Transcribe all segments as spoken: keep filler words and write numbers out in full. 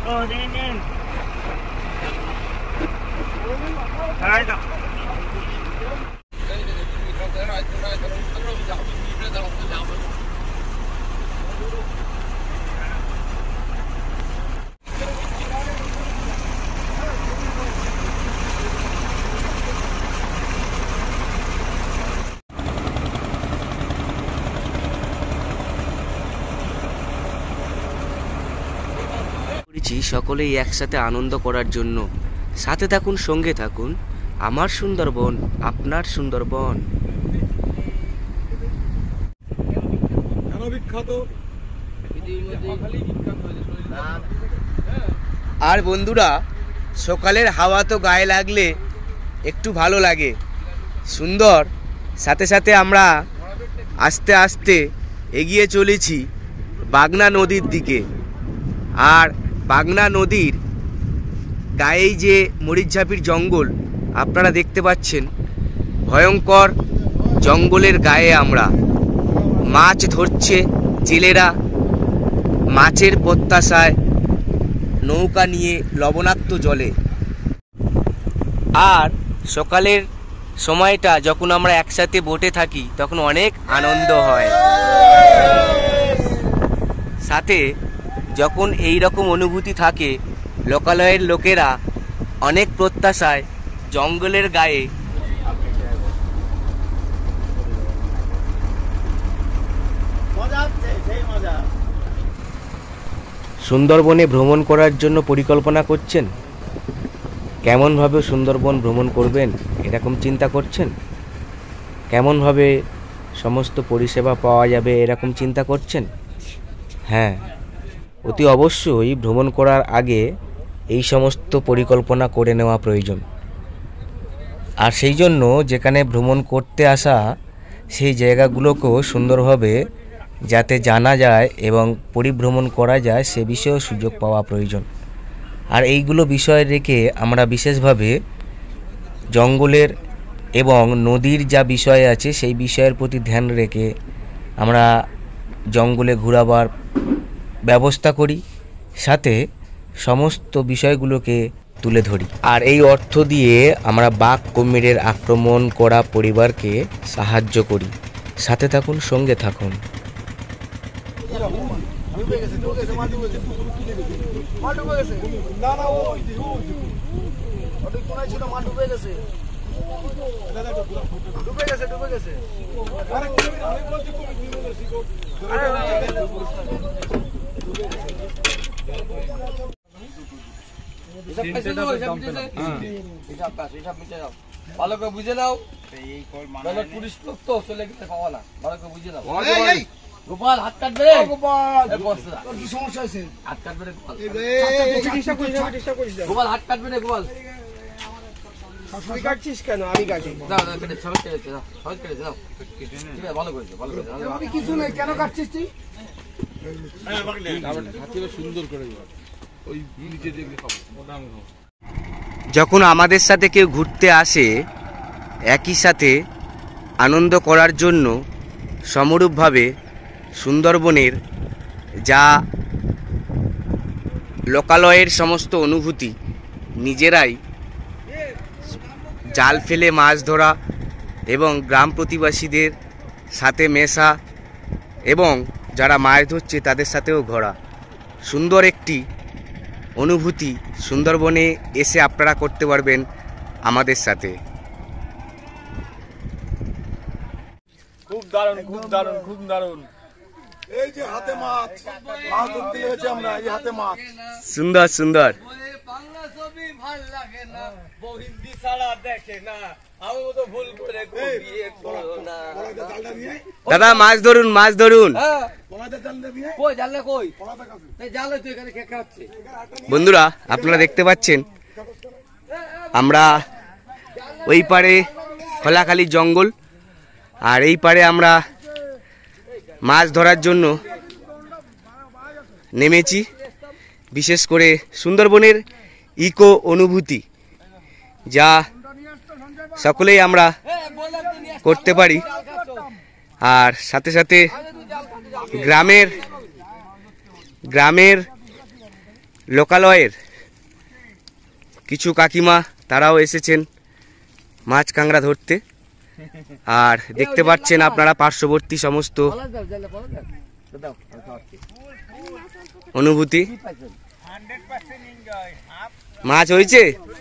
সকলেই একসাথে আনন্দ করার জন্য। সাথে থাকুন, সঙ্গে থাকুন। আমার সুন্দরবন, আপনার সুন্দরবন। আর বন্ধুরা, সকালের হাওয়া তো গায়ে লাগলে একটু ভালো লাগে, সুন্দর। সাথে সাথে আমরা আস্তে আস্তে এগিয়ে চলেছি বাগনা নদীর দিকে। আর বাগনা নদীর গায়েই যে মরিচঝাপির জঙ্গল আপনারা দেখতে পাচ্ছেন, ভয়ঙ্কর জঙ্গলের গায়ে আমরা মাছ ধরছে জেলেরা। মাছের প্রত্যাশায় নৌকা নিয়ে লবণাক্ত জলে। আর সকালের সময়টা যখন আমরা একসাথে বোটে থাকি তখন অনেক আনন্দ হয়। সাথে যখন এই রকম অনুভূতি থাকে, লোকালয়ের লোকেরা অনেক প্রত্যাশায় জঙ্গলের গায়ে সুন্দরবনে ভ্রমণ করার জন্য পরিকল্পনা করছেন। কেমনভাবে সুন্দরবন ভ্রমণ করবেন এরকম চিন্তা করছেন? কেমনভাবে সমস্ত পরিষেবা পাওয়া যাবে এরকম চিন্তা করছেন? হ্যাঁ, অতি অবশ্যই ভ্রমণ করার আগে এই সমস্ত পরিকল্পনা করে নেওয়া প্রয়োজন। আর সেই জন্য যেখানে ভ্রমণ করতে আসা সেই জায়গাগুলোকেও সুন্দরভাবে যাতে জানা যায় এবং পরিভ্রমণ করা যায় সে বিষয়েও সুযোগ পাওয়া প্রয়োজন। আর এইগুলো বিষয় রেখে আমরা বিশেষভাবে জঙ্গলের এবং নদীর যা বিষয় আছে সেই বিষয়ের প্রতি ধ্যান রেখে আমরা জঙ্গলে ঘোরাবার ব্যবস্থা করি, সাথে সমস্ত বিষয়গুলোকে তুলে ধরি। আর এই অর্থ দিয়ে আমরা বাঘ কুমিরের আক্রমণ করা পরিবারকে সাহায্য করি। সাথে থাকুন, সঙ্গে থাকুন। ভালো করে বুঝে নাও, টুরিস্ট লোক তো চলে গেলে পাওয়া না। ভালো করে বুঝে নাও। গোপাল হাত কাটবে রে, কি সমস্যা আছে? হাত কাটবে রে গোপাল, হাত কাটবে রে গোপাল। তুই কাটছিস কেন? আমি কাটি। দাও দাও, কেটে সহজ কেটেছে, দাও সহজ কেটেছে, দাও ঠিক আছে, ভালো করেছে, ভালো করেছে। আমি কিছু নাই, কেন কাটছিস তুই? হাতিটা সুন্দর করে ওই নিচে দেখলে খাবো, মোটা খাবো। যখন আমাদের সাথে কেউ ঘুরতে আসে, একই সাথে আনন্দ করার জন্য সমরূপভাবে সুন্দরবনের যা লোকালয়ের সমস্ত অনুভূতি, নিজেরাই জাল ফেলে মাছ ধরা এবং গ্রাম প্রতিবাসীদের সাথে মেশা এবং যারা মাছ ধরছে তাদের সাথেও ঘোরা, সুন্দর একটি অনুভূতি সুন্দরবনে এসে আপনারা করতে পারবেন আমাদের সাথে। খুব দারুণ, খুব দারুণ, খুব দারুণ। এই যে হাতে মাছ, মাছ ধরতে লেগেছে আমরা, এই হাতে মাছ। সুন্দর সুন্দর। দাদা মাছ ধরুন, মাছ ধরুন। বন্ধুরা, আপনারা দেখতে পাচ্ছেন আমরা ওই পারে খোলাখালি জঙ্গল, আর এই পারে আমরা মাছ ধরার জন্য নেমেছি। বিশেষ করে সুন্দরবনের ইকো অনুভূতি যা সকলেই আমরা করতে পারি, আর সাথে সাথে গ্রামের গ্রামের লোকালয়ের কিছু কাকিমা তারাও এসেছেন মাছ কাঁকড়া ধরতে। আর দেখতে পাচ্ছেন আপনারা পার্শ্ববর্তী সমস্ত অনুভূতি। মাছ হয়েছে,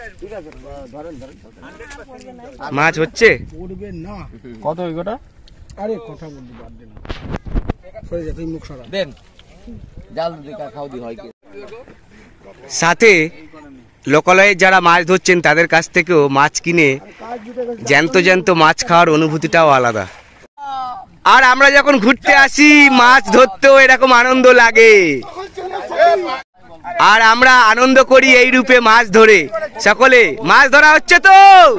মাছ হচ্ছে। কত ওই গোটা? আরে কথা বলতে পারবে না, সরে যা, তুই মুখ সরা। দেন জাল দেখা খাও দি হয় কি। সাথে লোকালয়ে যারা মাছ ধরছেন তাদের কাছ থেকেও মাছ কিনে জ্যান্ত জ্যান্ত মাছ খাওয়ার অনুভূতিটাও আলাদা। আর আমরা যখন ঘুরতে আসি মাছ ধরতেও এরকম আনন্দ লাগে, আর আমরা আনন্দ করি এই রূপে মাছ ধরে। সকলে মাছ ধরা হচ্ছে তো,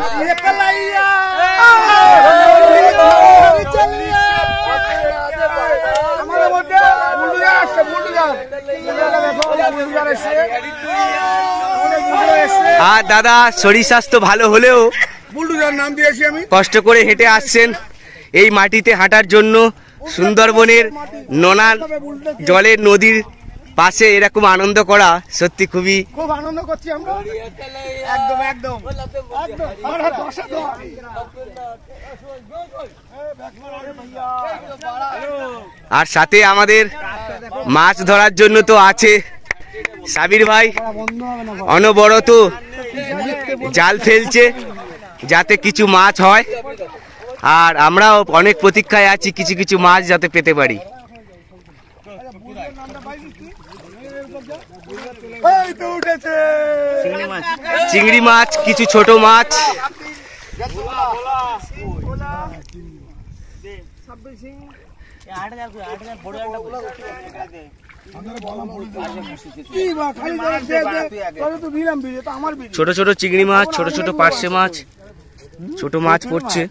আর দাদা শরীর স্বাস্থ্য ভালো হলেও নাম দিয়েছি আমি, কষ্ট করে হেঁটে আসছেন এই মাটিতে হাঁটার জন্য। সুন্দরবনের নোনা জলের নদীর পাশে এরকম আনন্দ করা সত্যি খুবই খুব আনন্দ করছি আমরা, একদম একদম আর সাথে আমাদের মাছ ধরার জন্য তো আছে সাবির ভাই, অনবরত জাল ফেলছে যাতে কিছু মাছ হয়। আর আমরাও অনেক প্রতীক্ষায় আছি কিছু কিছু মাছ যাতে পেতে পারি। চিংড়ি মাছ, কিছু ছোট মাছ। ছোট ছোট চিংড়ি মাছ, ছোট ছোট পার্শে মাছ, ছোট মাছ পড়ছে।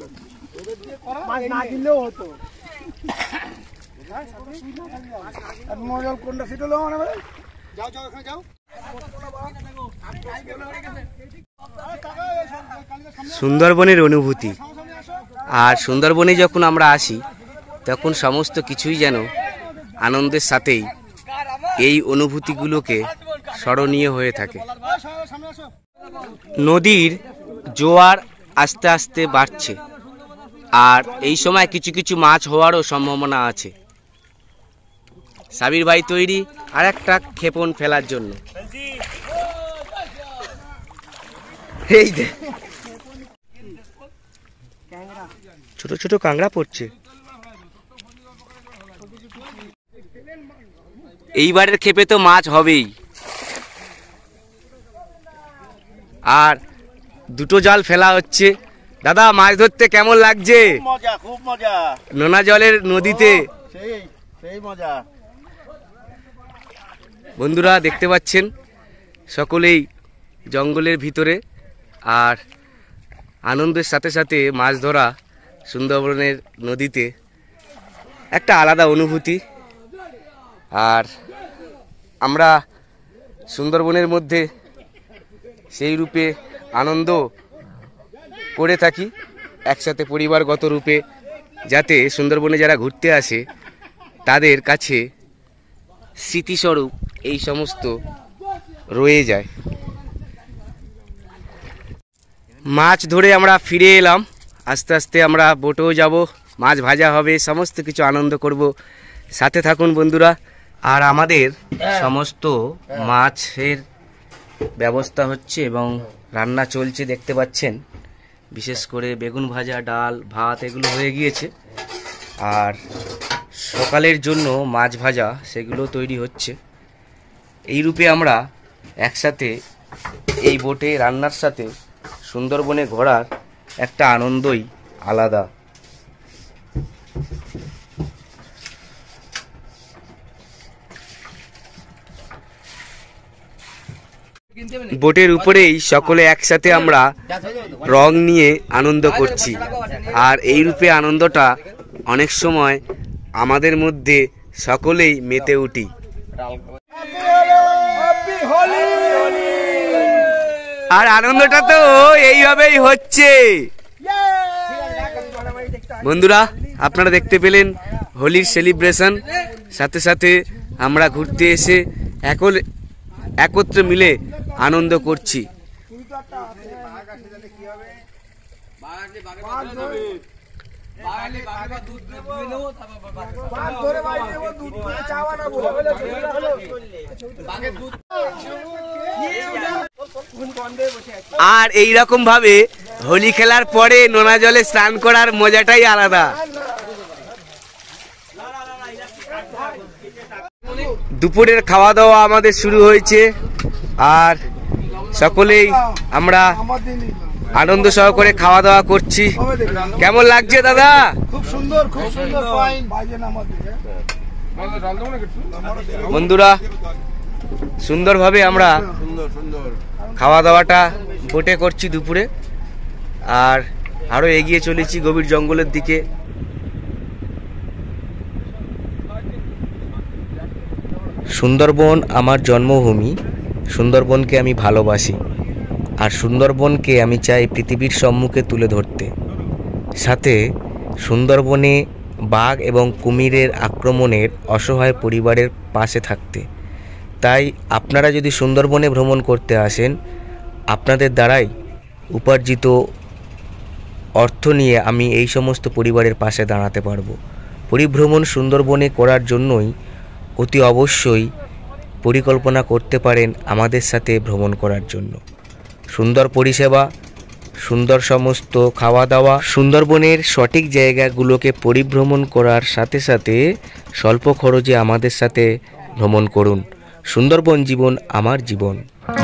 সুন্দরবনের অনুভূতি। আর সুন্দরবনে যখন আমরা আসি তখন সমস্ত কিছুই যেন আনন্দের সাথেই এই অনুভূতিগুলোকে স্মরণীয় হয়ে থাকে। নদীর জোয়ার আস্তে আস্তে বাড়ছে, আর এই সময় কিছু কিছু মাছ হওয়ারও সম্ভাবনা আছে। সাবির ভাই তৈরি আর একটা ক্ষেপণ ফেলার জন্য। এই ছোট ছোট কাঁকড়া পড়ছে। এইবারের ক্ষেপে তো মাছ হবেই। আর দুটো জাল ফেলা হচ্ছে। দাদা মাছ ধরতে কেমন লাগছে? মজা, খুব মজা, নোনা জলের নদীতে সেই সেই মজা। বন্ধুরা দেখতে পাচ্ছেন সকলেই জঙ্গলের ভিতরে, আর আনন্দের সাথে সাথে মাছ ধরা সুন্দরবনের নদীতে একটা আলাদা অনুভূতি। আর আমরা সুন্দরবনের মধ্যে সেই রূপে আনন্দ করে থাকি একসাথে পরিবারগত রূপে, যাতে সুন্দরবনে যারা ঘুরতে আসে তাদের কাছে স্মৃতিস্বরূপ এই সমস্ত রয়ে যায়। মাছ ধরে আমরা ফিরে এলাম। আস্তে আস্তে আমরা বোটেও যাব, মাছ ভাজা হবে, সমস্ত কিছু আনন্দ করব। সাথে থাকুন বন্ধুরা। আর আমাদের সমস্ত মাছের ব্যবস্থা হচ্ছে এবং রান্না চলছে দেখতে পাচ্ছেন। বিশেষ করে বেগুন ভাজা, ডাল, ভাত এগুলো হয়ে গিয়েছে। আর সকালের জন্য মাছ ভাজা সেগুলো তৈরি হচ্ছে। এই রূপে আমরা একসাথে এই বোটে রান্নার সাথে সুন্দরবনে ঘোরার একটা আনন্দই আলাদা। বোটের উপরেই সকলে একসাথে আমরা রং নিয়ে আনন্দ করছি। আর এই রূপে আনন্দটা অনেক সময় আমাদের মধ্যে সকলেই মেতে উঠি। আর আনন্দটা তো এইভাবেই হচ্ছে। বন্ধুরা আপনারা দেখতে পেলেন হোলির সেলিব্রেশন। সাথে সাথে আমরা ঘুরতে এসে একল একত্রে মিলে আনন্দ করছি। আর এই রকম ভাবে হোলি খেলার পরে নোনা জলে স্নান করার মজাটাই আলাদা। দুপুরের খাওয়া দাওয়া আমাদের শুরু হয়েছে, আর সকলেই আমরা আনন্দ সহকারে খাওয়া দাওয়া করছি। কেমন লাগছে দাদা? খুব সুন্দর, খুব সুন্দর। ফাইন বাজেন আমাদের। বন্ধুরা, সুন্দরভাবে আমরা খাওয়া দাওয়াটা বোটে করছি দুপুরে, আর আরো এগিয়ে চলেছি গভীর জঙ্গলের দিকে। সুন্দরবন আমার জন্মভূমি, সুন্দরবনকে আমি ভালোবাসি, আর সুন্দরবনকে আমি চাই পৃথিবীর সম্মুখে তুলে ধরতে, সাথে সুন্দরবনে বাঘ এবং কুমিরের আক্রমণের অসহায় পরিবারের পাশে থাকতে। তাই আপনারা যদি সুন্দরবনে ভ্রমণ করতে আসেন, আপনাদের দ্বারাই উপার্জিত অর্থ নিয়ে আমি এই সমস্ত পরিবারের পাশে দাঁড়াতে পারবো। পরিভ্রমণ সুন্দরবনে করার জন্যই অতি অবশ্যই পরিকল্পনা করতে পারেন আমাদের সাথে ভ্রমণ করার জন্য। সুন্দর পরিষেবা, সুন্দর সমস্ত খাওয়া দাওয়া, সুন্দরবনের সঠিক জায়গাগুলোকে পরিভ্রমণ করার সাথে সাথে স্বল্প খরচে আমাদের সাথে ভ্রমণ করুন। সুন্দরবন জীবন আমার জীবন।